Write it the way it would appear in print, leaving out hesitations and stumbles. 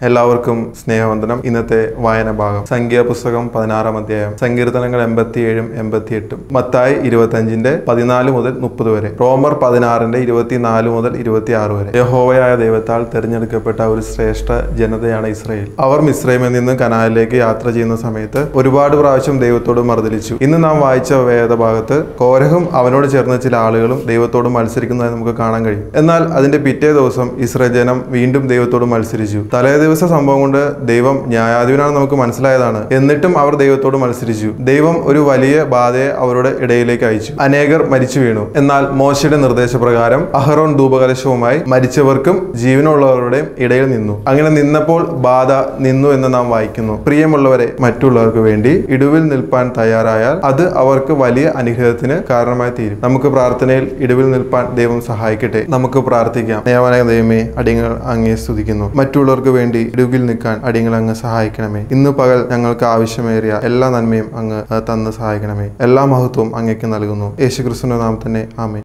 എല്ലാവർക്കും സ്നേഹവന്ദനം. ഇന്നത്തെ വായന ഭാഗം സംഖ്യാപുസ്തകം 16-ാം അധ്യായം, സങ്കീർത്തനങ്ങൾ 87-ഉം 88-ഉം, മത്തായി 25-14 മുതൽ 30 വരെ, റോമർ 16-24 മുതൽ 26 വരെ. യഹോവയായ ദൈവത്താൽ തിരഞ്ഞെടുക്കപ്പെട്ട ഒരു ശ്രേഷ്ഠ ജനതയാണ് ഇസ്രായേൽ. അവർ മിസ്രൈമിൽ നിന്ന് കനാനിലേക്ക് യാത്ര ചെയ്യുന്ന സമയത്ത് ഒരുപാട് പ്രാവശ്യം ദൈവത്തോട് മറുതലിച്ചു. ഇന്ന് നാം വായിച്ച വേദഭാഗത്ത് കോരഹും അവനോട് ചേർന്ന ചില ആളുകളും ദൈവത്തോട് മത്സരിക്കുന്നതായി നമുക്ക് കാണാൻ കഴിയും. എന്നാൽ അതിന്റെ പിറ്റേ ദിവസം ഇസ്രായേൽ ജനം വീണ്ടും ദൈവത്തോട് മത്സരിച്ചു. തലേ ദിവസ സംഭവം കൊണ്ട് ദൈവം ന്യായാധിപനാണെന്ന് നമുക്ക് മനസ്സിലായതാണ്. എന്നിട്ടും അവർ ദൈവത്തോട് മത്സരിച്ചു. ദൈവം ഒരു വലിയ ബാധയെ അവരുടെ ഇടയിലേക്ക് അയച്ചു. അനേകർ മരിച്ചു വീണു. എന്നാൽ മോശയുടെ നിർദ്ദേശപ്രകാരം അഹറോൻ ധൂപകലശവുമായി മരിച്ചവർക്കും ജീവനുള്ളവരുടെയും ഇടയിൽ നിന്നു. അങ്ങനെ നിന്നപ്പോൾ ബാധ നിന്നു എന്ന് നാം വായിക്കുന്നു. പ്രിയമുള്ളവരെ, മറ്റുള്ളവർക്ക് വേണ്ടി ഇടിവിൽ നിൽപ്പാൻ തയ്യാറായാൽ അത് അവർക്ക് വലിയ അനുഗ്രഹത്തിന് കാരണമായി തീരും. നമുക്ക് പ്രാർത്ഥനയിൽ ഇടിവിൽ നിൽപ്പാൻ ദൈവം സഹായിക്കട്ടെ. നമുക്ക് പ്രാർത്ഥിക്കാം. ദൈവമായ ദൈവമേ, അടിയങ്ങൾ അങ്ങേ സ്തുതിക്കുന്നു. മറ്റുള്ളവർക്ക് വേണ്ടി ഇടിവിൽ നിൽക്കാൻ അടിയങ്ങൾ അങ്ങ് സഹായിക്കണമേ. ഇന്ന് പകൽ ഞങ്ങൾക്ക് ആവശ്യമേറിയ എല്ലാ നന്മയും അങ്ങ് തന്ന് സഹായിക്കണമേ. എല്ലാ മഹത്വവും അങ്ങേക്ക് നൽകുന്നു. യേശുക്രിസ്തുവിന്റെ നാമത്തിൽ തന്നെ ആമേൻ.